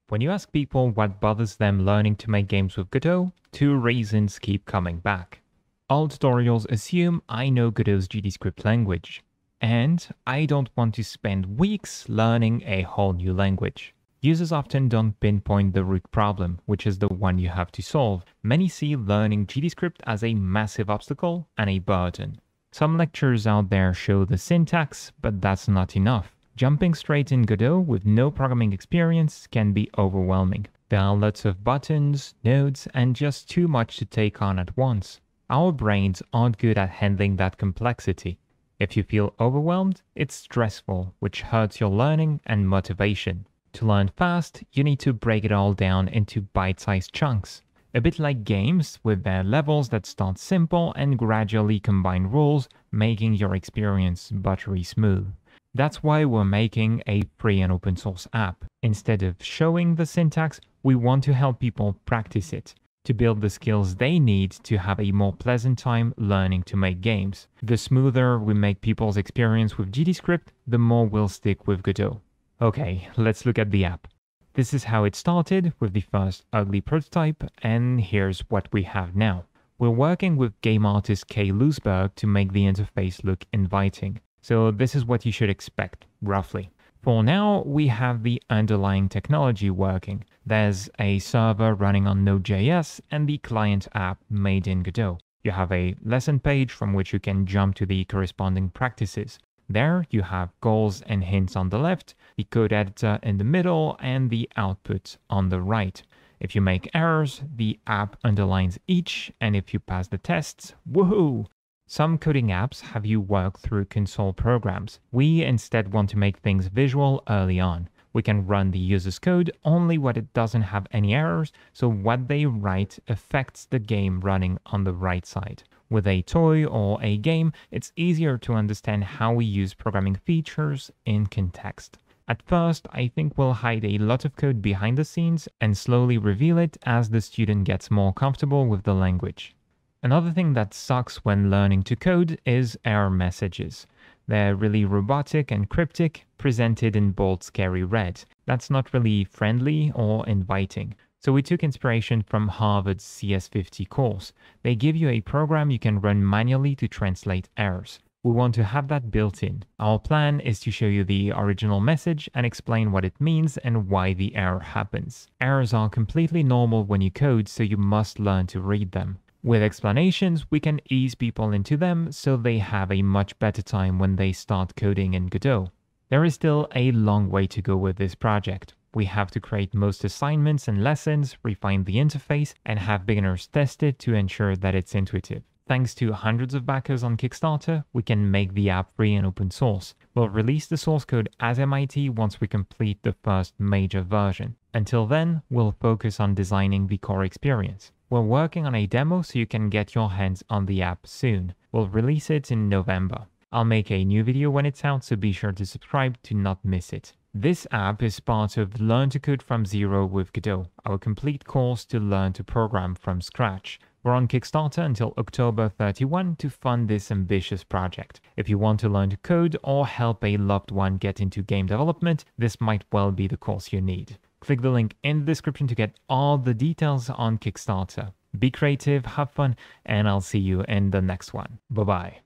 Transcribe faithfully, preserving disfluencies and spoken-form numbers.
When you ask people what bothers them learning to make games with Godot, two reasons keep coming back. All tutorials assume I know Godot's GDScript language, and I don't want to spend weeks learning a whole new language. Users often don't pinpoint the root problem, which is the one you have to solve. Many see learning GDScript as a massive obstacle and a burden. Some lectures out there show the syntax, but that's not enough. Jumping straight in Godot with no programming experience can be overwhelming. There are lots of buttons, nodes, and just too much to take on at once. Our brains aren't good at handling that complexity. If you feel overwhelmed, it's stressful, which hurts your learning and motivation. To learn fast, you need to break it all down into bite-sized chunks. A bit like games with their levels that start simple and gradually combine rules, making your experience buttery smooth. That's why we're making a free and open source app. Instead of showing the syntax, we want to help people practice it, to build the skills they need to have a more pleasant time learning to make games. The smoother we make people's experience with GDScript, the more we'll stick with Godot. Okay, let's look at the app. This is how it started with the first ugly prototype, and here's what we have now. We're working with game artist Kay Loosberg to make the interface look inviting. So this is what you should expect, roughly. For now, we have the underlying technology working. There's a server running on Node dot J S and the client app made in Godot. You have a lesson page from which you can jump to the corresponding practices. There you have goals and hints on the left, the code editor in the middle, and the output on the right. If you make errors, the app underlines each, and if you pass the tests, woohoo! Some coding apps have you work through console programs. We instead want to make things visual early on. We can run the user's code only when it doesn't have any errors, so what they write affects the game running on the right side. With a toy or a game, it's easier to understand how we use programming features in context. At first, I think we'll hide a lot of code behind the scenes and slowly reveal it as the student gets more comfortable with the language. Another thing that sucks when learning to code is error messages. They're really robotic and cryptic, presented in bold, scary red. That's not really friendly or inviting. So we took inspiration from Harvard's C S fifty course. They give you a program you can run manually to translate errors. We want to have that built in. Our plan is to show you the original message and explain what it means and why the error happens. Errors are completely normal when you code, so you must learn to read them. With explanations, we can ease people into them so they have a much better time when they start coding in Godot. There is still a long way to go with this project. We have to create most assignments and lessons, refine the interface, and have beginners test it to ensure that it's intuitive. Thanks to hundreds of backers on Kickstarter, we can make the app free and open source. We'll release the source code as M I T once we complete the first major version. Until then, we'll focus on designing the core experience. We're working on a demo so you can get your hands on the app soon. We'll release it in November. I'll make a new video when it's out, so be sure to subscribe to not miss it. This app is part of Learn to Code from Zero with Godot, our complete course to learn to program from scratch. We're on Kickstarter until October thirty-first to fund this ambitious project. If you want to learn to code or help a loved one get into game development, this might well be the course you need. Click the link in the description to get all the details on Kickstarter. Be creative, have fun, and I'll see you in the next one. Bye-bye.